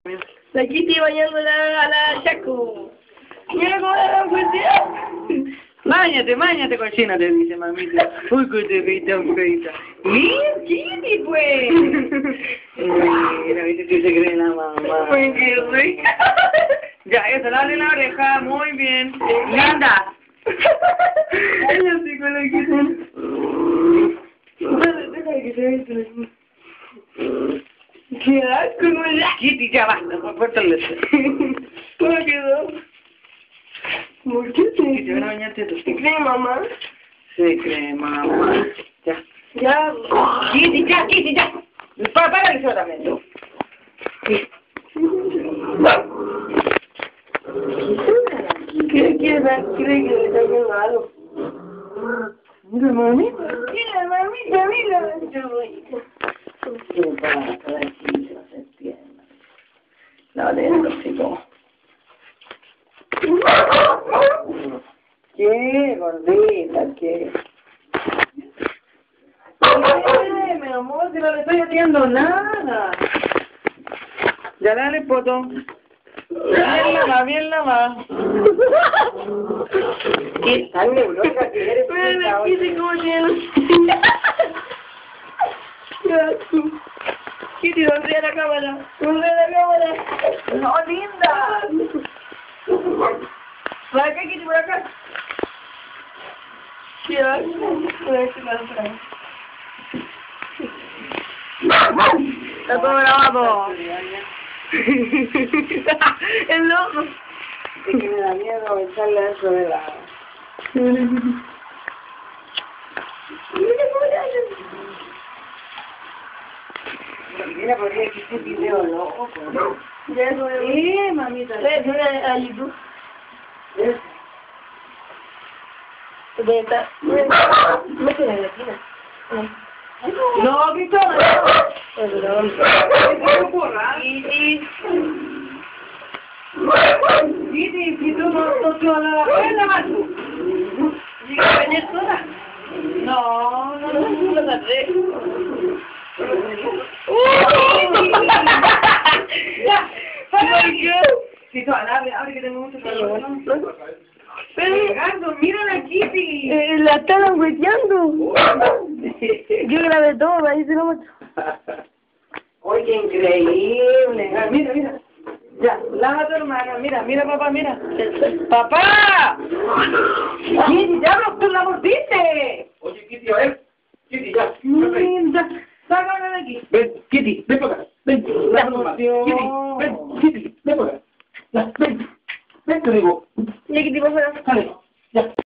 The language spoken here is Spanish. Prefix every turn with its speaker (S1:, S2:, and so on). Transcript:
S1: La Kitty bañando a la Chaco. Mira cómo la cuestión.
S2: Máñate, cochina, te dice mamita. Uy, que te feita, feita.
S1: Mira, Kitty, pues.
S2: Mira, viste que se cree la mamá.
S1: Ay, qué rica.
S2: Ya, eso, dale la oreja, muy bien. Linda.
S1: Ay, así con la Kitty. Deja que se vea. Qué asco, no es la
S2: Kitty, ya basta, fuértale.
S1: ¿Cómo quedó? ¿Por qué
S2: Kitty, ven a bañarte tú.
S1: ¿Se cree, mamá?
S2: Se cree, mamá. Ya.
S1: Ya.
S2: Kitty, ya. Para el solamente.
S1: ¿Qué cree que le está haciendo algo?
S2: Mira, mamita.
S1: Mira, mamita, mira.
S2: ¿Qué pasa? Tranquilo, se entiende. La dentro, ¿Qué, gordita? ¿Qué? Mi amor, si no le estoy haciendo nada. Ya dale, poto. Bien lavada. ¿Qué tal neurosa que eres?
S1: Mira, Kitty, cómo tiene. Kitty, sonríe a la cámara. Sonríe a la cámara.
S2: No, linda.
S1: Por acá, Kitty, por acá. ¿Qué va? Por este lado, por ahí. Está todo grabado. Es loco.
S2: Es que me da miedo echarle eso de la... Mira, podría que este video loco, ¿no?
S1: Ya eso es.
S2: Mamita.
S1: Mira a YouTube. Venta. Métela en la esquina.
S2: No, Cristóbal.
S1: Perdón.
S2: Kitty, si tú no te vas a la pena, Marco.
S1: ¿Llega a bañar sola?
S2: No,
S1: No tardé.
S2: Si tú, abre que tengo mucho calor.
S1: Pero,
S2: Ricardo, mira la Kitty.
S1: la están angüeteando. Yo grabé todo, ahí se lo muestro.
S2: Oye, qué increíble. Mira. Ya, lava a tu hermana. Mira, papá, mira. ¡Papá! Kitty, ya tú la mordiste.
S3: Oye, Kitty, a ver. Kitty, ya.
S2: Linda. Sácame de aquí.
S3: Ven, Kitty, ven para acá. Ven,
S2: La
S3: Kitty,
S2: emoción.
S3: ven, Kitty, ven para acá. Ya, ven, te digo.
S1: Y aquí, tipo, fuera.
S3: Sale, ya.